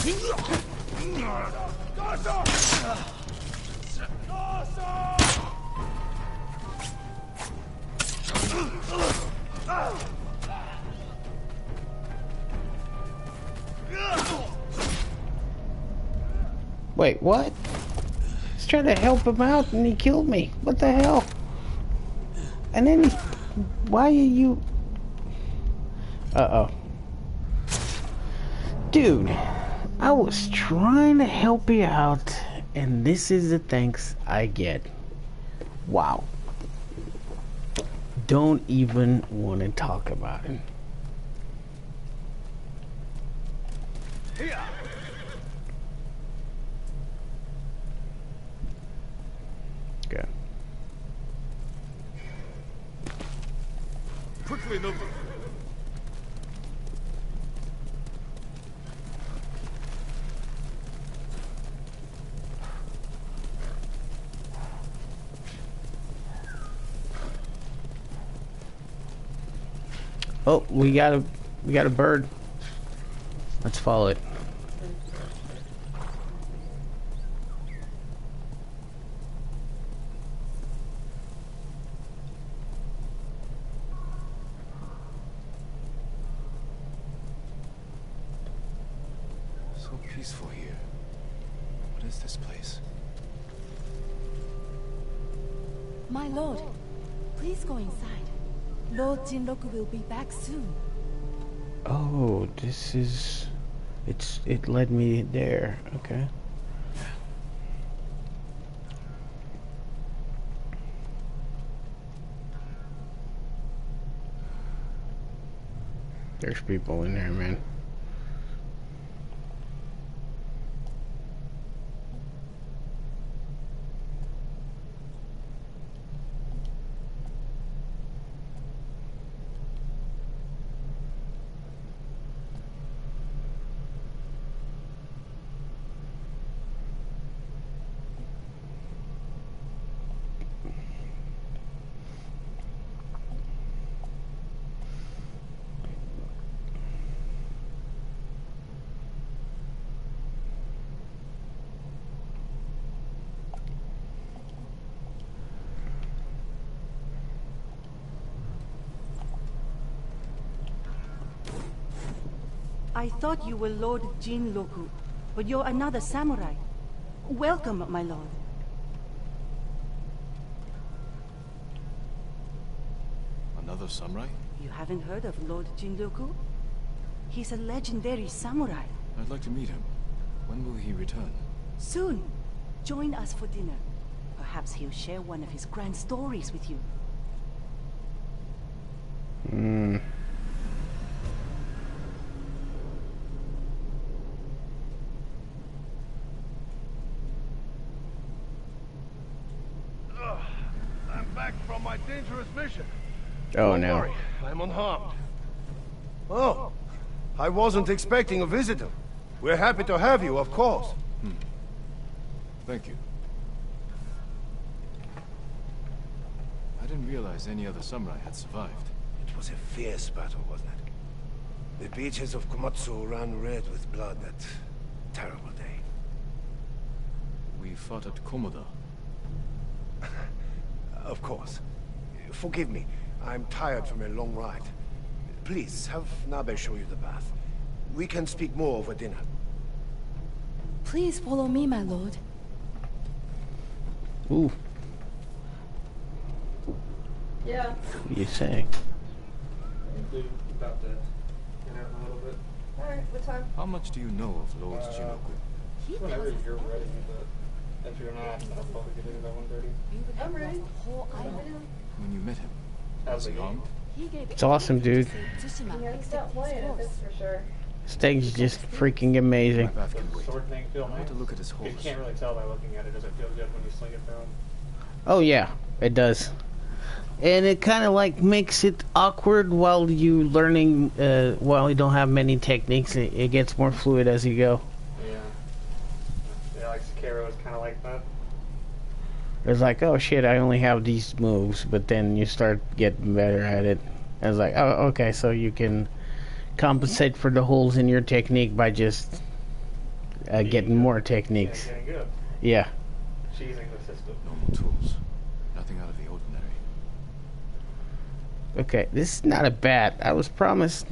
Wait, what? I was trying to help him out and he killed me. What the hell? And then he... Why are you... Uh-oh. Dude, I was trying to help you out, and this is the thanks I get. Wow. Don't even want to talk about it. Okay. Quickly, Nova. Oh, we got a bird. Let's follow it. So peaceful here. What is this place? My lord, please go inside. Lord Jinroku will be back soon. Oh, this is... It led me there. Okay. There's people in there, man. I thought you were Lord Jinroku, but you're another samurai. Welcome, my lord. Another samurai? You haven't heard of Lord Jinroku? He's a legendary samurai. I'd like to meet him. When will he return? Soon. Join us for dinner. Perhaps he'll share one of his grand stories with you. I'm back from my dangerous mission. Oh, Don't no. worry, I'm unharmed. Oh, I wasn't expecting a visitor. We're happy to have you, of course. Thank you. I didn't realize any other samurai had survived. It was a fierce battle, wasn't it? The beaches of Komatsu ran red with blood that terrible day. We fought at Komoda. Of course. Forgive me, I'm tired from a long ride. Please, have Nabe show you the bath. We can speak more over dinner. Please follow me, my lord. Ooh. Yeah. What are you saying? About to get out in a little bit. Alright, what time? How much do you know of Lord Jinroku? He Whenever tells us you're ready, everything. but if you're not, I'll probably get in about 1:30. You would have I'm ready. lost the whole island. When you met him, How's was the he game? armed? He gave It's awesome, dude. Tsushima, Yeah, except stop his playing it, horse. that's for sure. This thing's just freaking amazing. My bath can The wait. sword thing feel I want nice? to look at his horse. You can't really tell by looking at it. Does it feel good when you sling it through him? Oh yeah, it does. And it kind of like makes it awkward while you learning, while you don't have many techniques. It gets more fluid as you go. Yeah. Yeah, like Sekiro is kind of like that. It's like, oh shit, I only have these moves, but then you start getting better at it. And it's like, oh, okay, so you can compensate for the holes in your technique by just getting more techniques. Getting good. Yeah. Cheesing the system. Normal tools. Nothing out of the ordinary. Okay, this is not a bat. I was promised.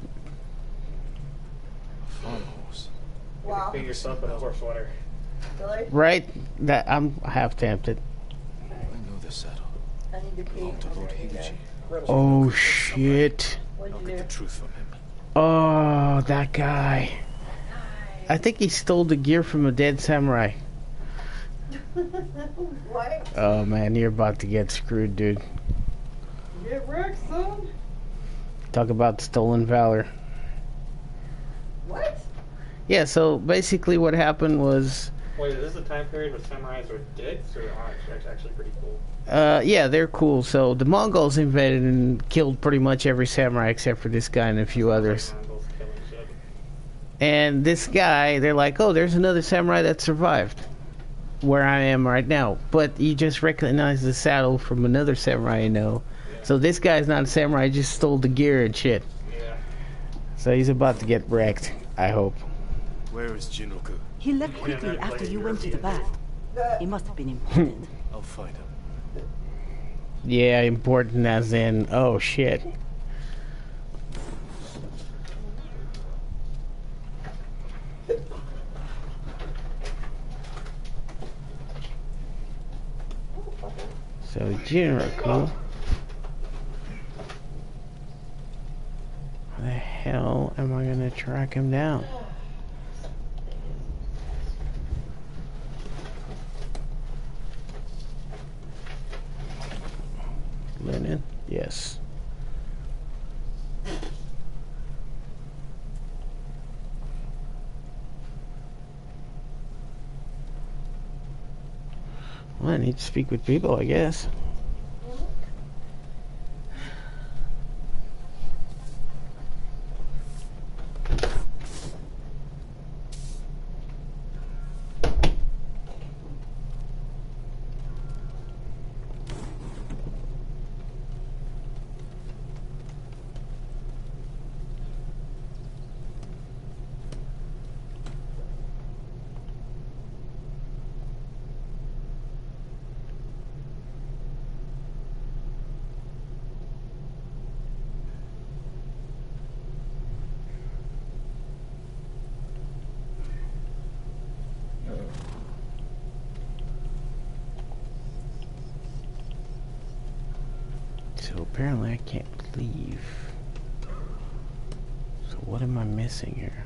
A farm horse. Wow. Figure yourself in a horse sweater. Really? Right? That I'm half tempted. I know this saddle. I need to pee. Belonged to Lord Higuchi. Oh shit. I'll What'd you get do? the truth from him. Oh, that guy. I think he stole the gear from a dead samurai. What? Oh man, you're about to get screwed, dude. Get wrecked, son. Talk about stolen valor. What? Yeah, so basically what happened was, Wait, is this a time period where samurais are dicks or are actually pretty cool? yeah, they're cool. So the Mongols invaded and killed pretty much every samurai except for this guy and a few others. Mongols killing shit. And this guy, they're like, oh, there's another samurai that survived where I am right now. But you just recognize the saddle from another samurai you know. Yeah. So this guy's not a samurai, he just stole the gear and shit. Yeah. So he's about to get wrecked, I hope. Where is Jinroku? He left quickly after you went to the bath. It must have been important. I'll find him. Yeah, important as in, oh shit. So Jinroku. How the hell am I gonna track him down? Linen? Yes. Well, I need to speak with people, I guess. So apparently I can't leave. So what am I missing here?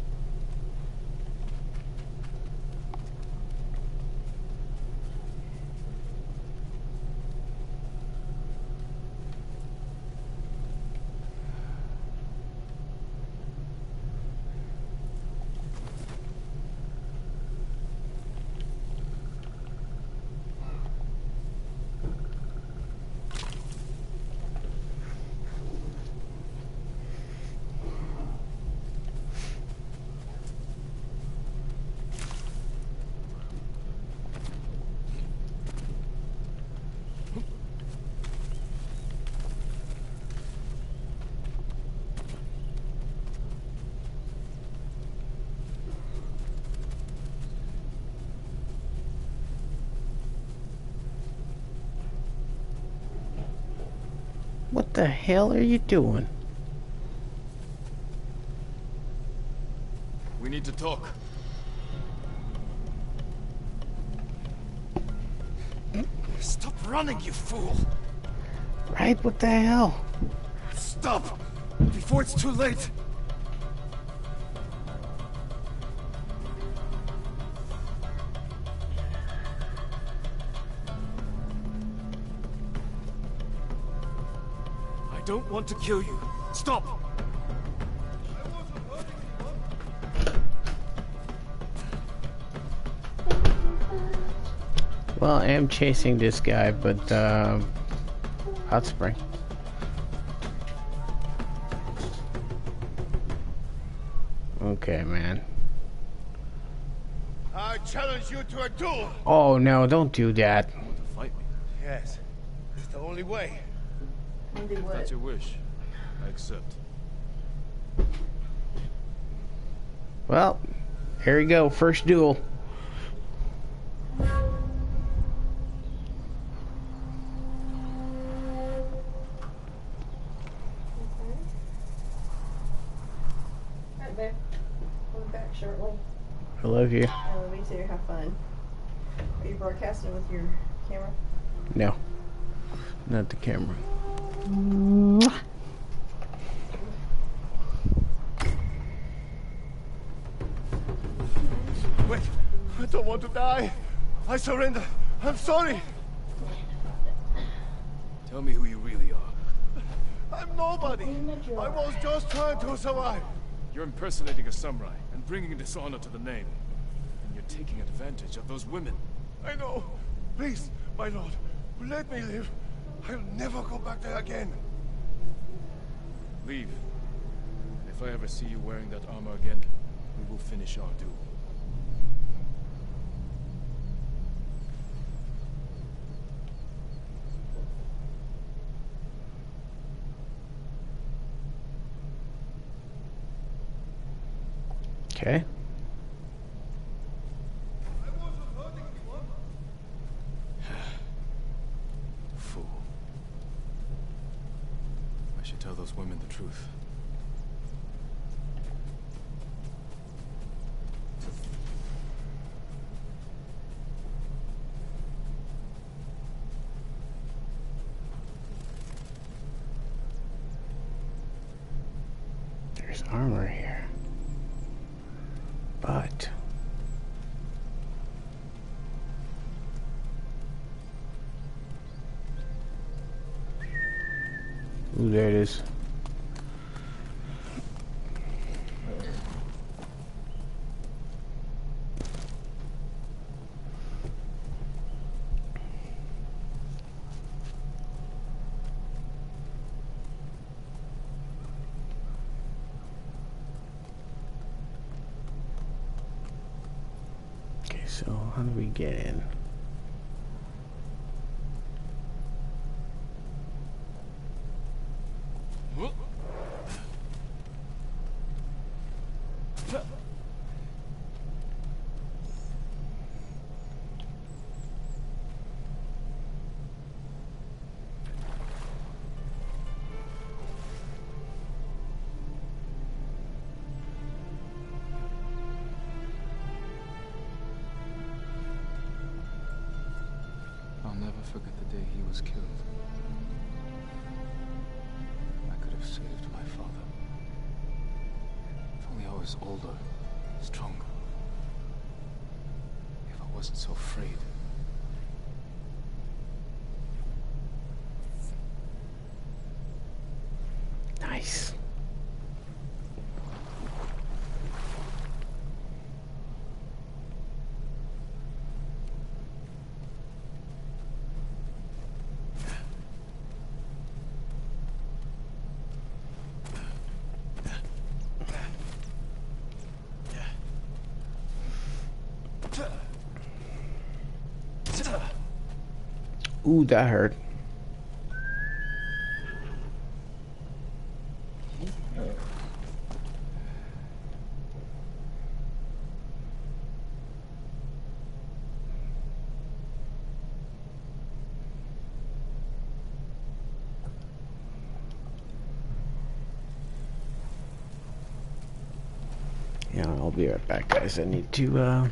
What the hell are you doing? We need to talk. Stop running, you fool! Right? What the hell? Stop! Before it's too late! I don't want to kill you. Stop! Well, I am chasing this guy, but hot spring. Okay, man. I challenge you to a duel. Oh no, don't do that. Fight me. Yes, it's the only way. Monday If what? that's your wish, I accept. Well, Here we go. First duel. Alright, babe. We'll be back shortly. I love you. I love you too. Have fun. Are you broadcasting with your camera? No. Not the camera. Wait, I don't want to die. I surrender. I'm sorry. Tell me who you really are. I'm nobody. I was just trying to survive. You're impersonating a samurai and bringing dishonor to the name. And you're taking advantage of those women. I know. Please, my lord, let me live. I'll never go back there again. Leave. And if I ever see you wearing that armor again, we will finish our duel. Okay. Fool. I should tell those women the truth. There's armor here. But ooh, there it is. Okay, so how do we get in? I'll never forget the day he was killed. I could have saved my father. If only I was older, stronger. If I wasn't so afraid. Nice. Ooh, that hurt. Yeah, I'll be right back, guys. I need to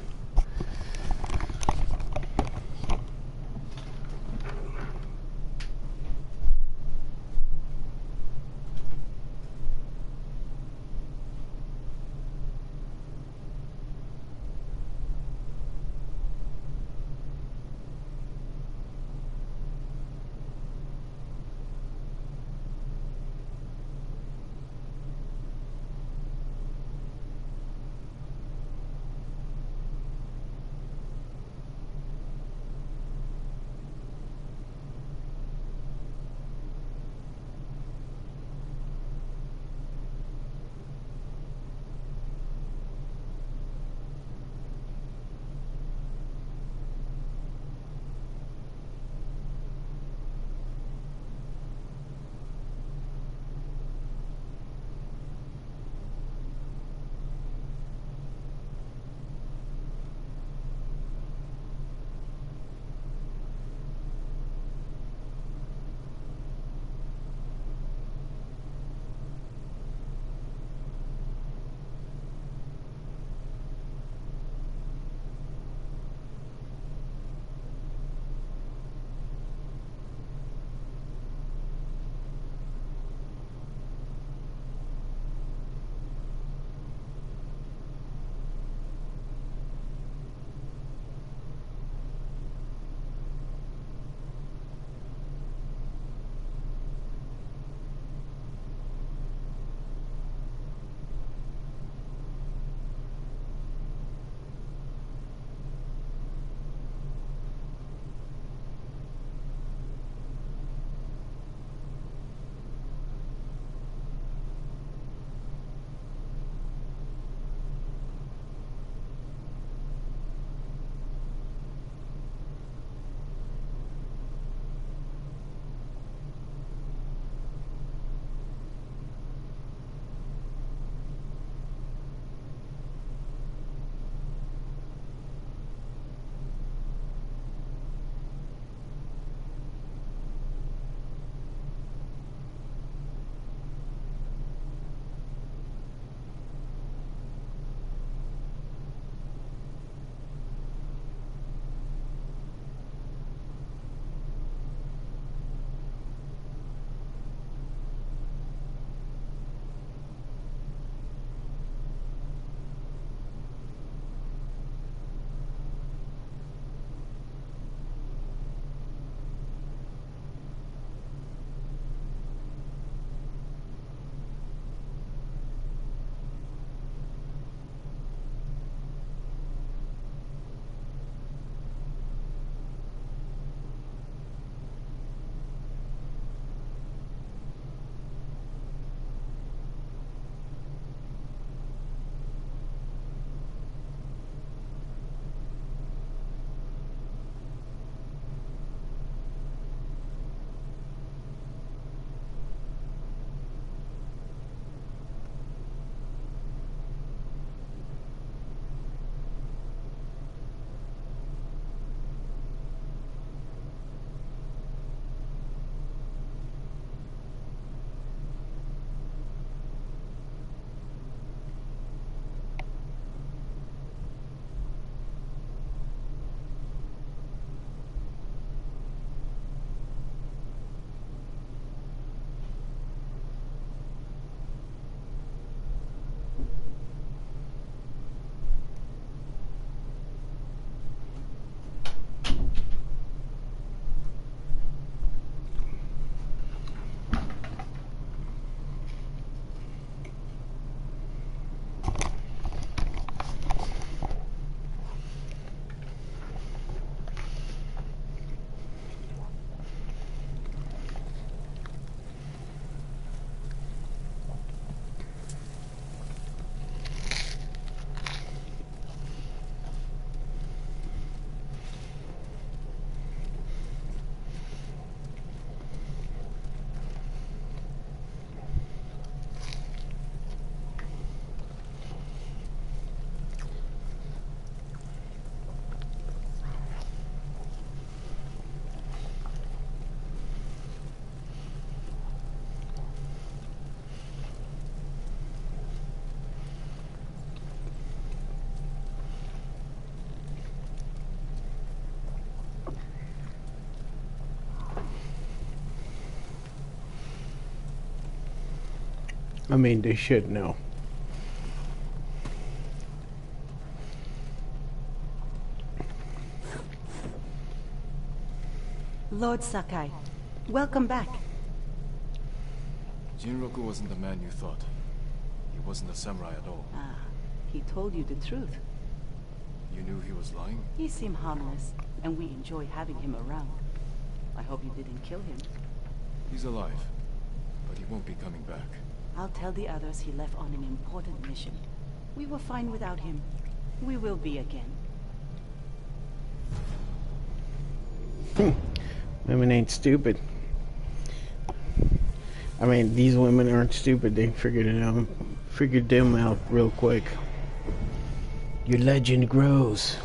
I mean, they should know. Lord Sakai, welcome back. Jinroku wasn't the man you thought. He wasn't a samurai at all. Ah, he told you the truth. You knew he was lying? He seemed harmless, and we enjoy having him around. I hope you didn't kill him. He's alive, but he won't be coming back. I'll tell the others he left on an important mission. We were fine without him. We will be again. Women ain't stupid. I mean, these women aren't stupid. They figured them out real quick. Your legend grows.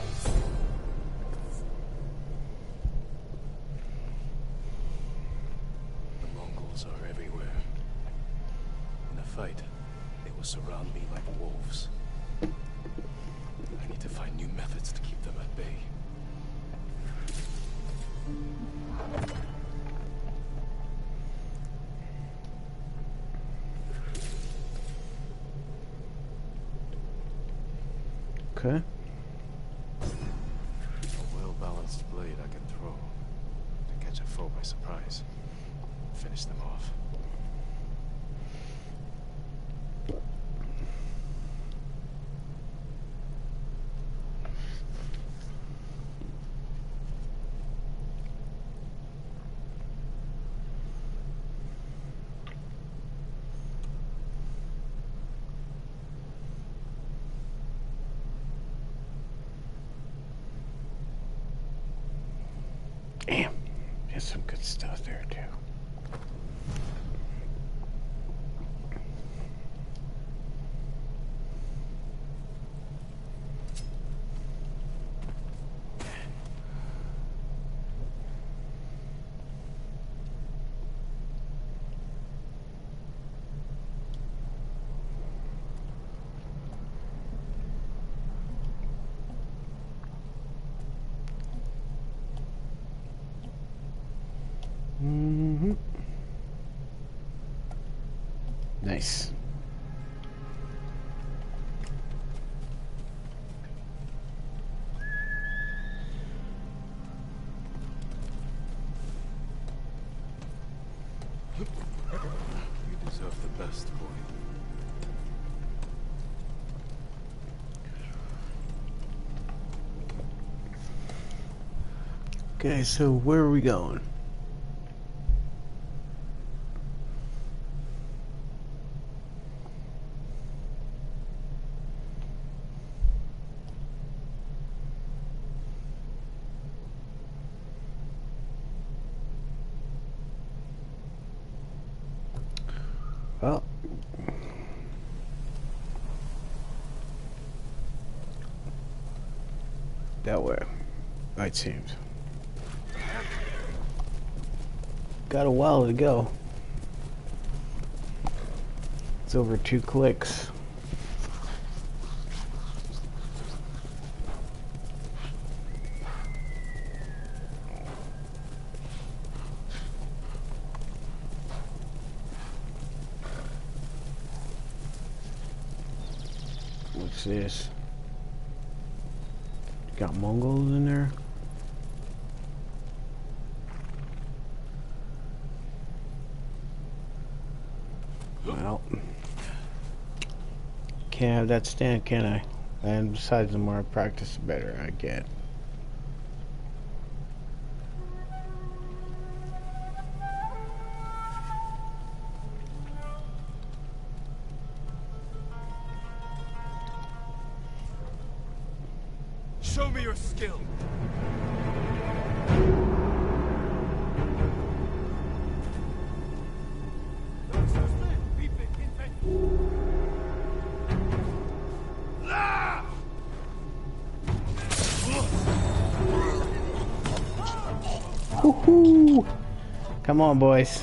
The Mongols are everywhere. In a fight, they will surround me like wolves. I need to find new methods to keep them at bay. Okay. A well-balanced blade I can throw to catch a foe by surprise. Finish them off. Damn, there's some good stuff there too. Nice. You deserve the best, boy. Okay, so where are we going? Well, that way, it seems. Got a while to go. It's over 2 clicks. What's this? Got Mongols in there? Well, can't have that stand, can I? And besides, the more I practice, the better I get. Show me your skill. Woohoo! Come on, boys.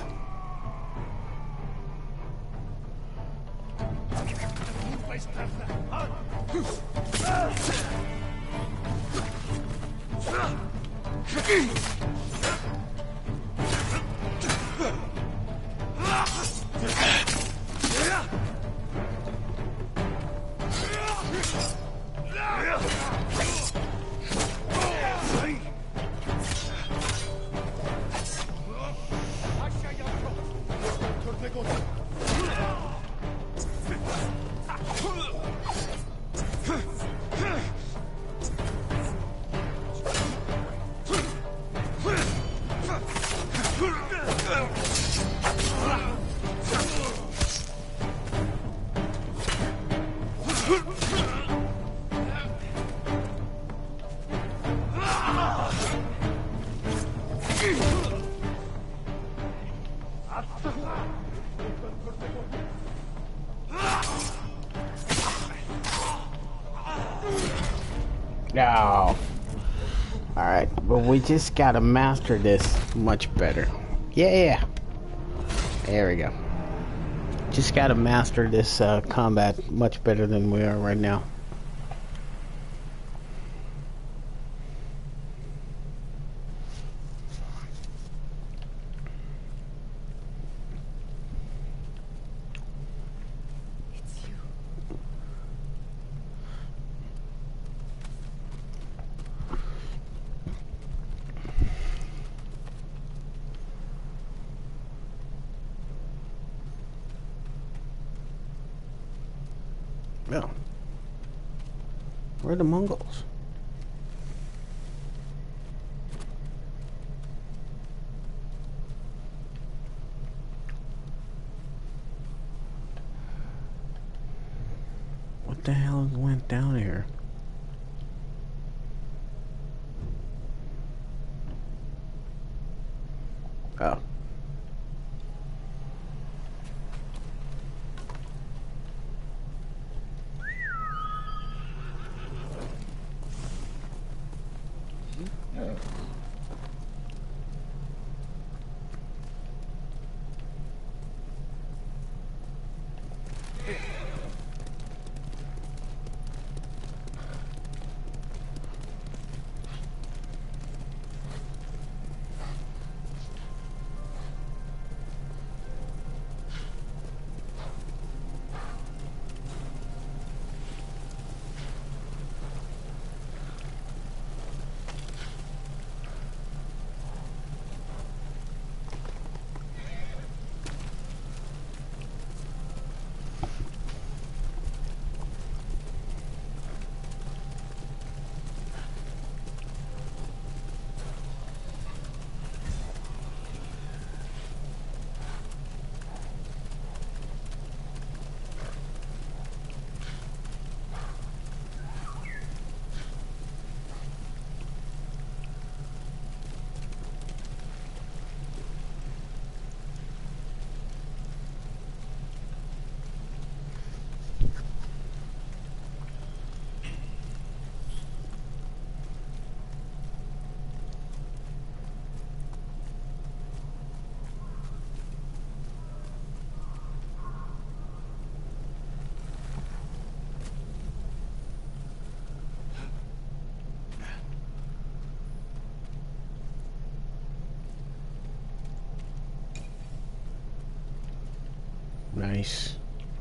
No. Alright, but we just gotta master this much better. Yeah. There we go. Just gotta master this combat much better than we are right now. Yeah. Where are the Mongols? What the hell went down here? Oh. Nice.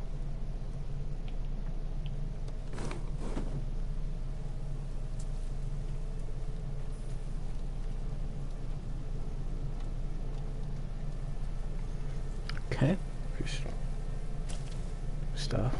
Okay. Just stuff.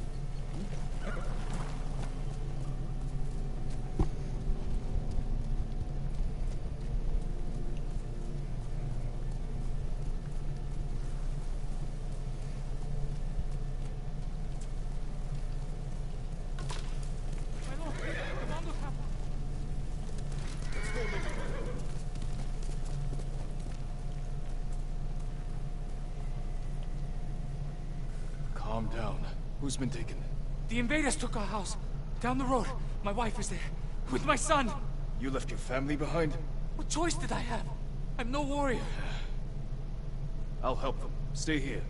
Calm down. Who's been taken? The invaders took our house. Down the road. My wife is there. With my son. You left your family behind? What choice did I have? I'm no warrior. I'll help them. Stay here.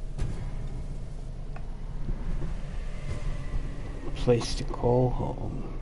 Place to call home.